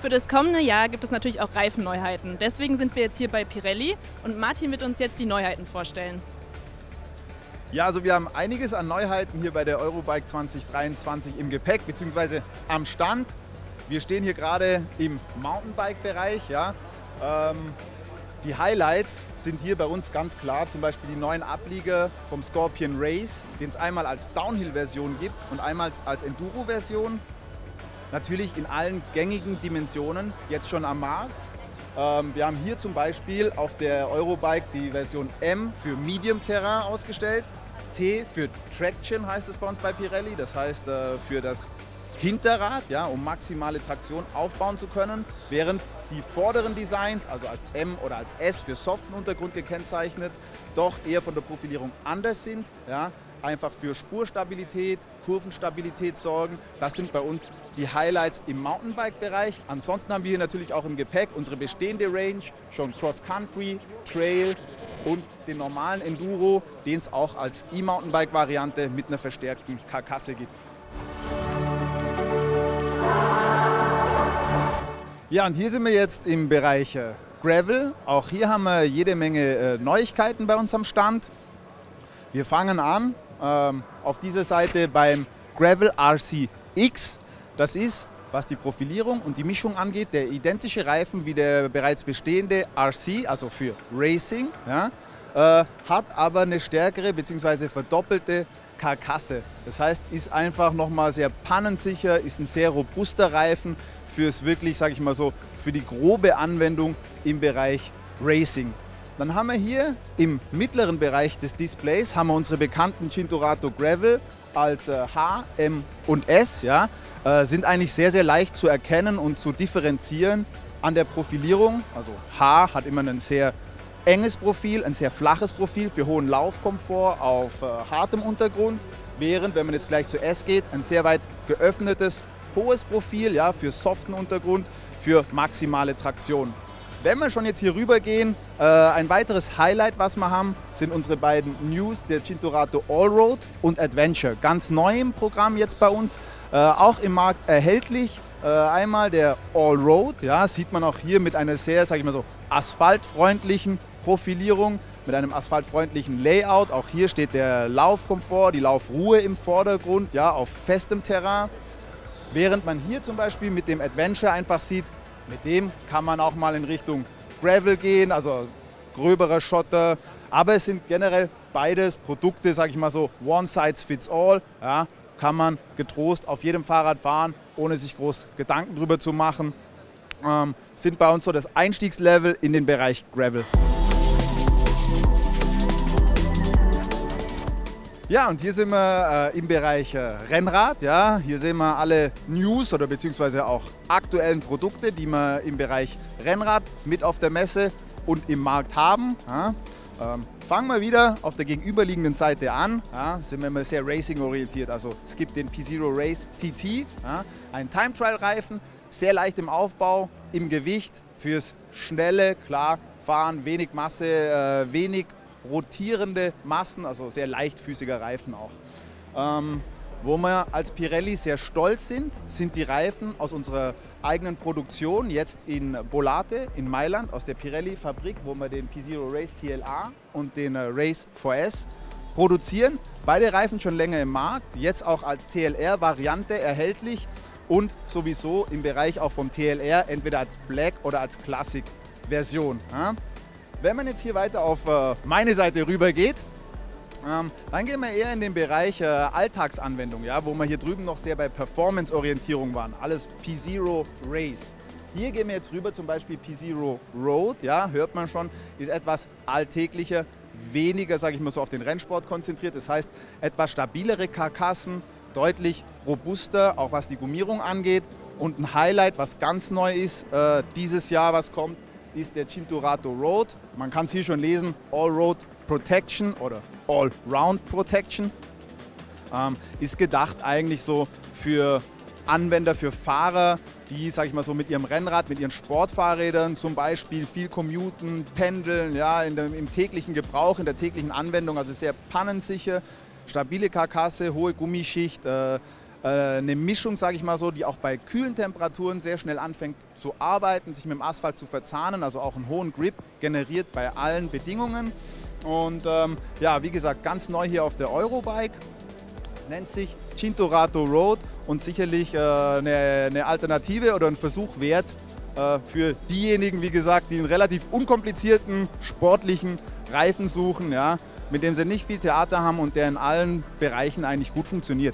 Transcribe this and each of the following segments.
für das kommende Jahr gibt es natürlich auch Reifenneuheiten. Deswegen sind wir jetzt hier bei Pirelli und Martin wird uns jetzt die Neuheiten vorstellen. Ja, also wir haben einiges an Neuheiten hier bei der Eurobike 2023 im Gepäck bzw. am Stand. Wir stehen hier gerade im Mountainbike-Bereich. Ja. Die Highlights sind hier bei uns ganz klar, zum Beispiel die neuen Ablieger vom Scorpion Race, den es einmal als Downhill-Version gibt und einmal als Enduro-Version. Natürlich in allen gängigen Dimensionen jetzt schon am Markt. Wir haben hier zum Beispiel auf der Eurobike die Version M für Medium Terrain ausgestellt. T für Traction heißt es bei uns bei Pirelli, das heißt für das Hinterrad, ja, um maximale Traktion aufbauen zu können, während die vorderen Designs, also als M oder als S für soften Untergrund gekennzeichnet, doch eher von der Profilierung anders sind, ja, einfach für Spurstabilität, Kurvenstabilität sorgen. Das sind bei uns die Highlights im Mountainbike-Bereich. Ansonsten haben wir hier natürlich auch im Gepäck unsere bestehende Range, schon Cross-Country, Trail und den normalen Enduro, den es auch als E-Mountainbike-Variante mit einer verstärkten Karkasse gibt. Ja, und hier sind wir jetzt im Bereich Gravel. Auch hier haben wir jede Menge Neuigkeiten bei uns am Stand. Wir fangen an auf dieser Seite beim Gravel RC-X. Das ist, was die Profilierung und die Mischung angeht, der identische Reifen wie der bereits bestehende RC, also für Racing, ja, hat aber eine stärkere bzw. verdoppelte Karkasse. Das heißt, ist einfach nochmal sehr pannensicher, ist ein sehr robuster Reifen fürs wirklich, sage ich mal so, für die grobe Anwendung im Bereich Racing. Dann haben wir hier im mittleren Bereich des Displays haben wir unsere bekannten Cinturato Gravel als H, M und S. Ja, sind eigentlich sehr, sehr leicht zu erkennen und zu differenzieren an der Profilierung. Also H hat immer ein sehr enges Profil, ein sehr flaches Profil für hohen Laufkomfort auf hartem Untergrund, während, wenn man jetzt gleich zu S geht, ein sehr weit geöffnetes, hohes Profil, ja, für soften Untergrund, für maximale Traktion. Wenn wir schon jetzt hier rüber gehen, ein weiteres Highlight, was wir haben, sind unsere beiden News, der Cinturato Allroad und Adventure. Ganz neu im Programm jetzt bei uns, auch im Markt erhältlich. Einmal der Allroad, ja, sieht man auch hier mit einer sehr, sage ich mal so, asphaltfreundlichen Profilierung, mit einem asphaltfreundlichen Layout. Auch hier steht der Laufkomfort, die Laufruhe im Vordergrund, ja, auf festem Terrain. Während man hier zum Beispiel mit dem Adventure einfach sieht, mit dem kann man auch mal in Richtung Gravel gehen, also gröberer Schotter. Aber es sind generell beides Produkte, sage ich mal so, one size fits all. Ja, kann man getrost auf jedem Fahrrad fahren, ohne sich groß Gedanken drüber zu machen. Sind bei uns so das Einstiegslevel in den Bereich Gravel. Ja, und hier sind wir im Bereich Rennrad. Ja. Hier sehen wir alle News oder beziehungsweise auch aktuellen Produkte, die wir im Bereich Rennrad mit auf der Messe und im Markt haben. Ja. Fangen wir wieder auf der gegenüberliegenden Seite an. Ja, sind wir immer sehr racing-orientiert. Also es gibt den P-Zero Race TT, ja, ein Time-Trial-Reifen, sehr leicht im Aufbau, im Gewicht, fürs schnelle, klar fahren, wenig Masse, wenig rotierende Massen, also sehr leichtfüßiger Reifen auch. Wo wir als Pirelli sehr stolz sind, sind die Reifen aus unserer eigenen Produktion, jetzt in Bollate in Mailand, aus der Pirelli-Fabrik, wo wir den P-Zero Race TLA und den Race 4S produzieren. Beide Reifen schon länger im Markt, jetzt auch als TLR-Variante erhältlich und sowieso im Bereich auch vom TLR, entweder als Black oder als Classic-Version. Ja. Wenn man jetzt hier weiter auf meine Seite rüber geht, dann gehen wir eher in den Bereich Alltagsanwendung, ja, wo wir hier drüben noch sehr bei Performance-Orientierung waren. Alles P-Zero Race. Hier gehen wir jetzt rüber, zum Beispiel P-Zero Road, ja, hört man schon, ist etwas alltäglicher, weniger, sage ich mal so, auf den Rennsport konzentriert. Das heißt, etwas stabilere Karkassen, deutlich robuster, auch was die Gummierung angeht. Und ein Highlight, was ganz neu ist, dieses Jahr, was kommt, ist der Cinturato Road. Man kann es hier schon lesen, All-Road Protection oder All-Round Protection. Ist gedacht eigentlich so für Anwender, für Fahrer, die, sag ich mal so, mit ihrem Rennrad, mit ihren Sportfahrrädern zum Beispiel viel commuten, pendeln, ja, im täglichen Gebrauch, in der täglichen Anwendung, also sehr pannensicher, stabile Karkasse, hohe Gummischicht, eine Mischung, sage ich mal so, die auch bei kühlen Temperaturen sehr schnell anfängt zu arbeiten, sich mit dem Asphalt zu verzahnen, also auch einen hohen Grip generiert bei allen Bedingungen. Und ja, wie gesagt, ganz neu hier auf der Eurobike, nennt sich Cinturato Road und sicherlich eine Alternative oder ein Versuch wert für diejenigen, wie gesagt, die einen relativ unkomplizierten sportlichen Reifen suchen, ja, mit dem sie nicht viel Theater haben und der in allen Bereichen eigentlich gut funktioniert.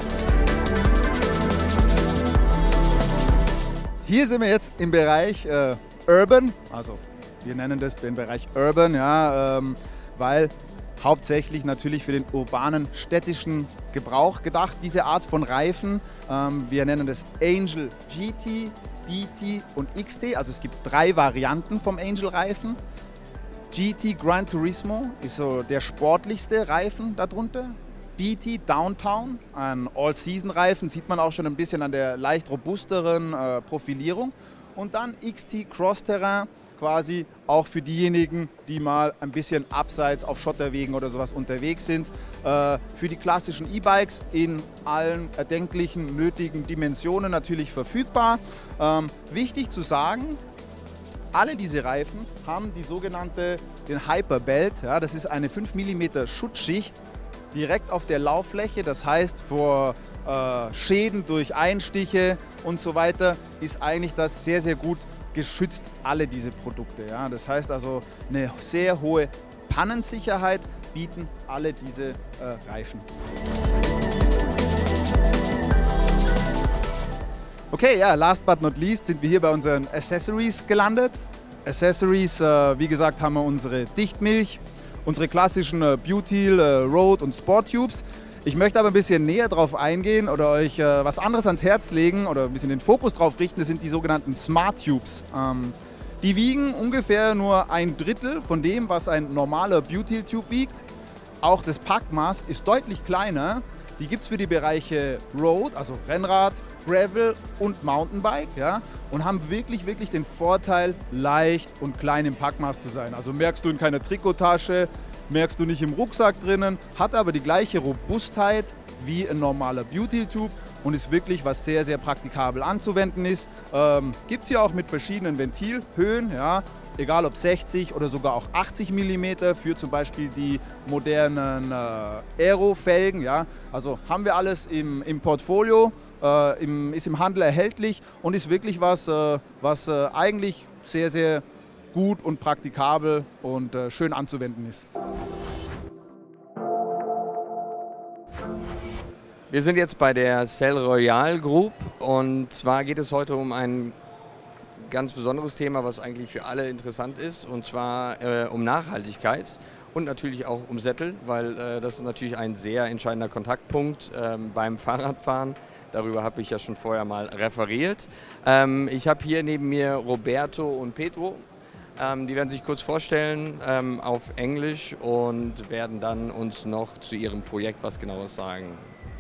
Hier sind wir jetzt im Bereich Urban, also wir nennen das den Bereich Urban, ja, weil hauptsächlich natürlich für den urbanen, städtischen Gebrauch gedacht, diese Art von Reifen. Wir nennen das Angel GT, DT und XT, also es gibt 3 Varianten vom Angel-Reifen. GT Gran Turismo ist so der sportlichste Reifen darunter. DT Downtown, ein All-Season-Reifen, sieht man auch schon ein bisschen an der leicht robusteren Profilierung. Und dann XT Cross Terrain, quasi auch für diejenigen, die mal ein bisschen abseits auf Schotterwegen oder sowas unterwegs sind. Für die klassischen E-Bikes in allen erdenklichen, nötigen Dimensionen natürlich verfügbar. Wichtig zu sagen, alle diese Reifen haben die sogenannte den Hyperbelt. Ja, das ist eine 5 mm Schutzschicht direkt auf der Lauffläche, das heißt vor Schäden durch Einstiche und so weiter ist eigentlich das sehr, sehr gut geschützt, alle diese Produkte. Ja. Das heißt also eine sehr hohe Pannensicherheit bieten alle diese Reifen. Okay, ja, last but not least sind wir hier bei unseren Accessories gelandet. Accessories, wie gesagt, haben wir unsere Dichtmilch, unsere klassischen Butyl, Road und Sport Tubes. Ich möchte aber ein bisschen näher drauf eingehen oder euch was anderes ans Herz legen oder ein bisschen den Fokus drauf richten. Das sind die sogenannten Smart Tubes. Die wiegen ungefähr nur 1/3 von dem, was ein normaler Butyl Tube wiegt. Auch das Packmaß ist deutlich kleiner. Die gibt es für die Bereiche Road, also Rennrad, Gravel und Mountainbike, ja, und haben wirklich den Vorteil, leicht und klein im Packmaß zu sein. Also merkst du in keiner Trikottasche, merkst du nicht im Rucksack drinnen, hat aber die gleiche Robustheit wie ein normaler Butyl Tube und ist wirklich was sehr, sehr praktikabel anzuwenden ist. Gibt es hier auch mit verschiedenen Ventilhöhen, ja, egal ob 60 oder sogar auch 80 mm für zum Beispiel die modernen Aero-Felgen. Ja. Also haben wir alles im Portfolio, ist im Handel erhältlich und ist wirklich was, was eigentlich sehr, sehr gut und praktikabel und schön anzuwenden ist. Wir sind jetzt bei der Selle Royal Group und zwar geht es heute um ein ganz besonderes Thema, was eigentlich für alle interessant ist, und zwar um Nachhaltigkeit und natürlich auch um Sättel, weil das ist natürlich ein sehr entscheidender Kontaktpunkt beim Fahrradfahren. Darüber habe ich ja schon vorher mal referiert. Ich habe hier neben mir Roberto und Pedro. Die werden sich kurz vorstellen auf Englisch und werden dann uns noch zu ihrem Projekt was Genaues sagen.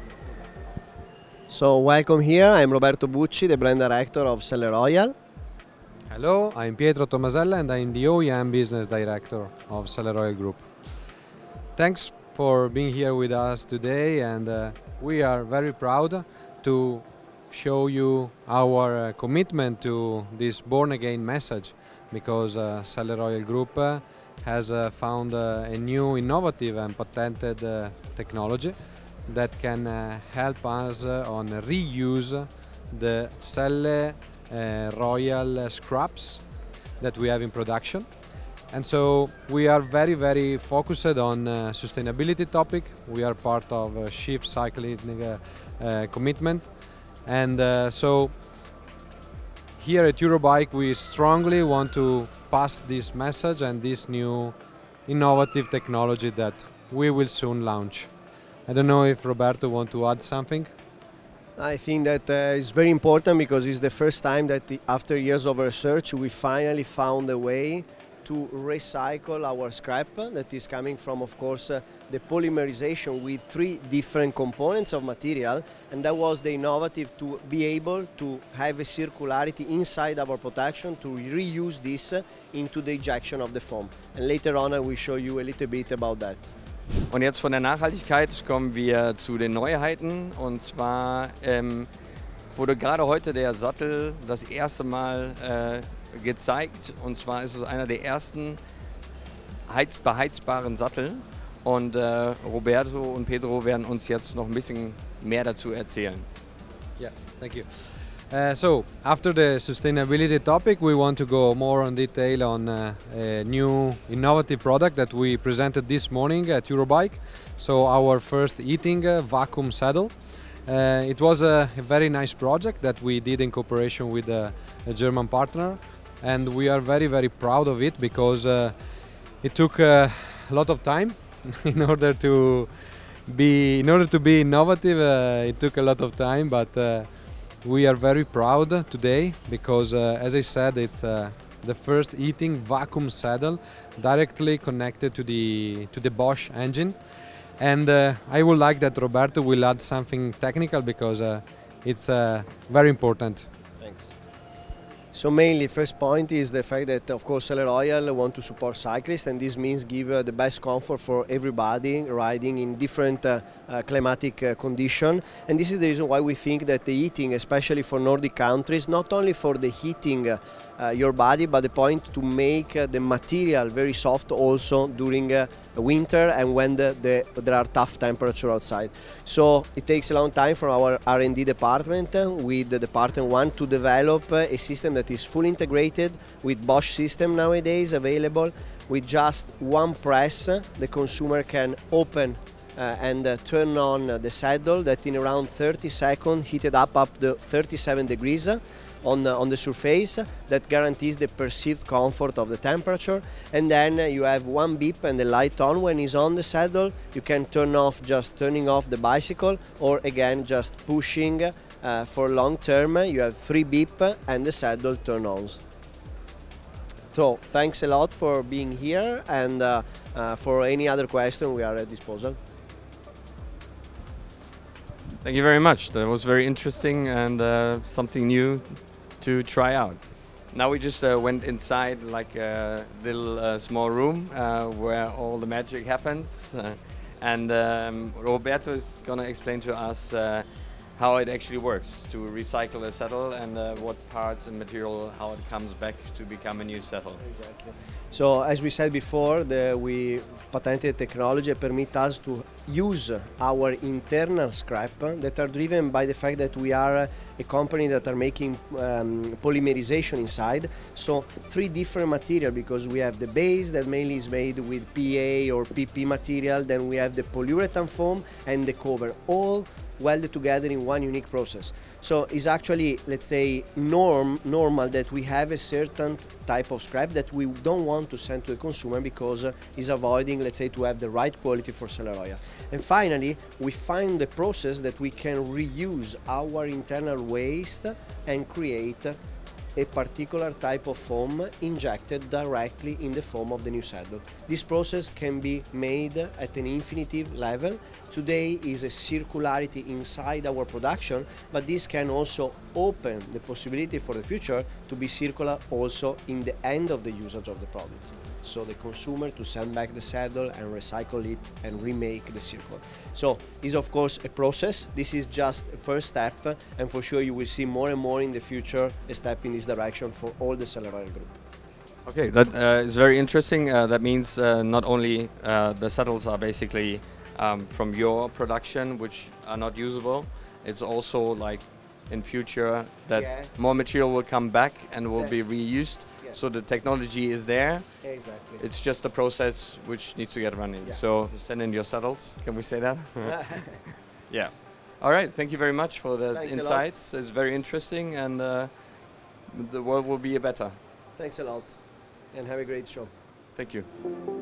So welcome here, I'm Roberto Bucci, the brand director of Selle Royal. Hello, I'm Pietro Tomasella and I'm the OEM business director of Selle Royal Group. Thanks for being here with us today, and we are very proud to show you our commitment to this born again message, because Selle Royal Group has found a new innovative and patented technology that can help us on reuse the Selle Royal scraps that we have in production. And so we are very focused on sustainability topic. We are part of Shift Cycling commitment, and so here at Eurobike we strongly want to pass this message and this new innovative technology that we will soon launch. I don't know if Roberto wants to add something. I think that it's very important because it's the first time that after years of research we finally found a way to recycle our scrap that is coming from, of course, the polymerization with 3 different components of material, and that was the innovative to be able to have a circularity inside our protection to reuse this into the ejection of the foam. And later on I will show you a little bit about that. Und jetzt von der Nachhaltigkeit kommen wir zu den Neuheiten. Und zwar wurde gerade heute der Sattel das erste Mal gezeigt. Und zwar ist es einer der ersten beheizbaren Sattel. Und Roberto und Pedro werden uns jetzt noch ein bisschen mehr dazu erzählen. Yeah, thank you. So, after the sustainability topic, we want to go more on detail on a new innovative product that we presented this morning at Eurobike. So, our first heating vacuum saddle. It was a very nice project that we did in cooperation with a German partner, and we are very, very proud of it because it took a lot of time in order to be innovative. It took a lot of time, but we are very proud today because, as I said, it's the first heating vacuum saddle directly connected to the Bosch engine. And I would like that Roberto will add something technical because it's very important. Thanks. So mainly, first point is the fact that, of course, Selle Royal want to support cyclists, and this means give the best comfort for everybody riding in different climatic condition. And this is the reason why we think that the heating, especially for Nordic countries, not only for the heating your body, but the point to make the material very soft also during winter and when there are tough temperatures outside. So it takes a long time for our R&D department with the department 1 to develop a system that is fully integrated with Bosch system nowadays available. With just one press, the consumer can open and turn on the saddle that in around 30 seconds heated up to 37 degrees on the surface. That guarantees the perceived comfort of the temperature. And then you have one beep and the light on when it's on the saddle. You can turn off just turning off the bicycle, or again just pushing for long term. You have 3 beep and the saddle turn on. So thanks a lot for being here, and for any other question we are at disposal. Thank you very much. That was very interesting and something new to try out. Now we just went inside like a little small room where all the magic happens, and Roberto is going to explain to us how it actually works to recycle a saddle and what parts and material, how it comes back to become a new saddle. Exactly. So as we said before, we patented technology that permit us to use our internal scrap that are driven by the fact that we are a company that are making polymerization inside. So 3 different material, because we have the base that mainly is made with PA or PP material, then we have the polyurethane foam and the cover, all welded together in one unique process. So it's actually, let's say, normal that we have a certain type of scrap that we don't want to send to the consumer because it's avoiding, let's say, to have the right quality for Selle Royal. And finally, we find the process that we can reuse our internal waste and create a particular type of foam injected directly in the foam of the new saddle. This process can be made at an infinitive level. Today is a circularity inside our production, but this can also open the possibility for the future to be circular also in the end of the usage of the product. So the consumer to send back the saddle and recycle it and remake the circle. So it's of course a process. This is just a first step, and for sure you will see more and more in the future a step in this direction for all the Selle Royal Group. Okay, that is very interesting. That means not only the saddles are basically from your production, which are not usable, it's also like in future that more material will come back and will be reused. So the technology is there. Exactly. It's just a process which needs to get running. Yeah. So send in your saddles. Can we say that? Yeah. All right. Thank you very much for the Thanks insights. It's very interesting, and the world will be better. Thanks a lot, and have a great show. Thank you.